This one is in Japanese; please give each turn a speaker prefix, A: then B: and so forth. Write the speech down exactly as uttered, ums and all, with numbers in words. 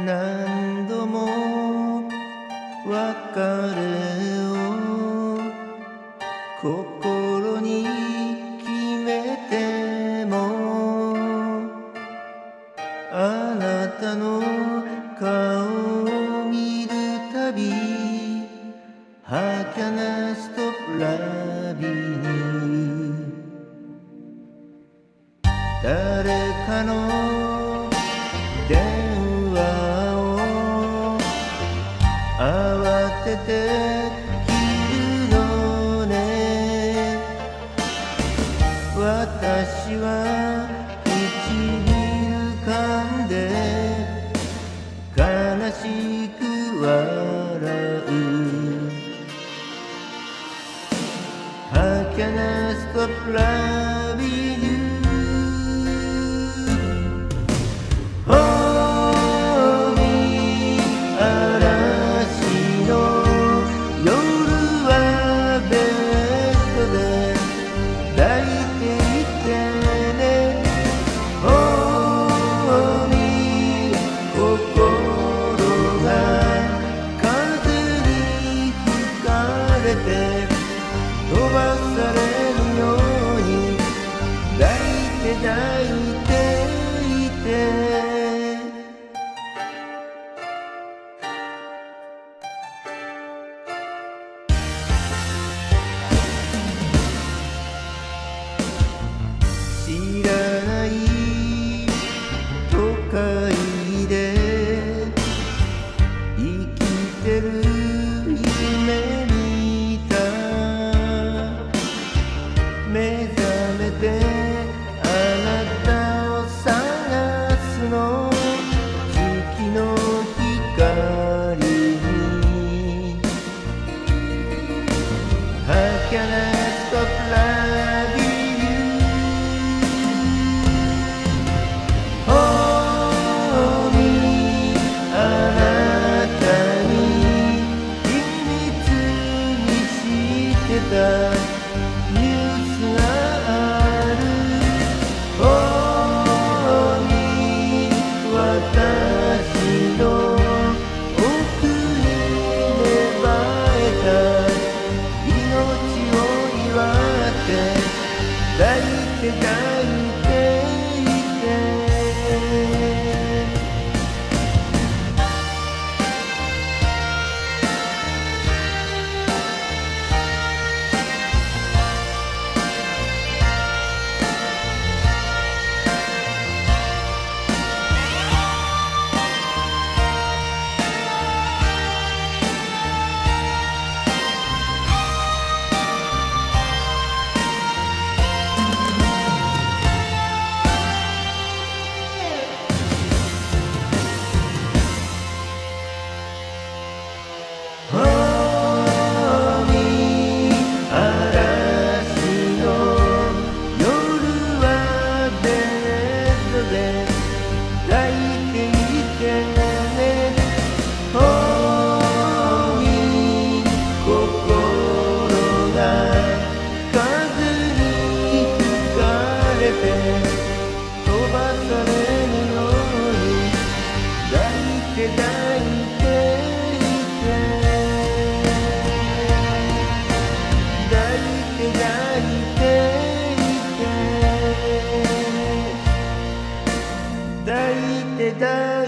A: 何度も別れを心に決めてもあなたの顔を見るたびHow can I stop loving you 誰かの電話を慌てて切るのね私は唇噛んで悲しく笑う How can I stop loving you飛ばされるように抱いて抱いていて知らない都会で生きてる夢見た目覚めてあなたを探すの月の光に How can I stop loving you Oh me あなたに秘密にしてた抱いて抱いていて抱いて抱いて